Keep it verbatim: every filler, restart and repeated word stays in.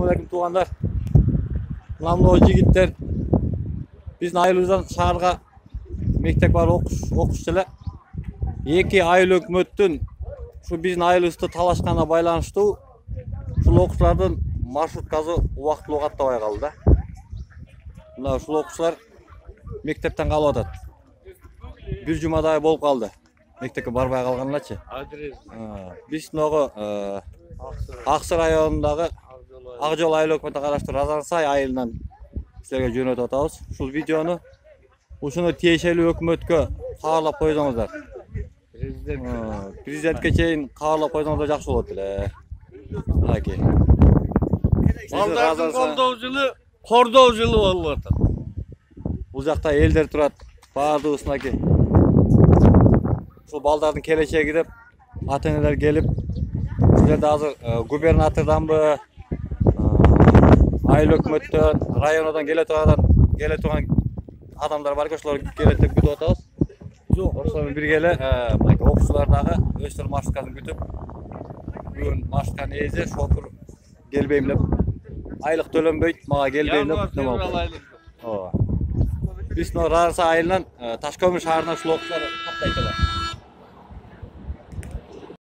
Assalamualaikum tuğanlar. Namlı jigitler. Biz Ayılızdan şaharga mektep var okuş okuşçular. Eki ayıl hökümöttün şu bizin Ayılızды talaşkana байланыштуу ушул окуучулардын маршруткасы убактылуу каттабай калды. Мына ушул окуучулар мектептен калып атат. Бир жумадай болуп калды. Мектепке барбай калганларчы. Биз ногу Аксы районундагы Акжол айыл өкмөтүнө караштуу Разансай айылынан силерге жөнөтүп атабыз. Ушул видеону ушуну тиешелүү өкмөткө кабарлап койсоңуздар. Президентке чейин кабарлап койсоңуздар жакшы болот эле. Мынакей. Балдардын колдоо жылы, кордоо жылы болуп атат. Бул жакта элдер турат. Баардыгы мынакей. Ушул балдардын келечеги деп ата-энелер келип, силерде азыр губернаторданбы, айыл өкмөттөн, районудан келе турган, келе турган адамдар бар, ошолор келет деп күтүп атабыз. Жок, ошол менен бирге эле окуучулар дагы өздөрүнүн маршруткасын күтүп, бүгүн маршрутканын ээси шофер келбейм деп, айлык төлөнбөйт, мага келбейм деп күтүп. Ооба. Биз Разансай айылынан Ташкөмүр шаарына ушул окуучулар каттайт эле.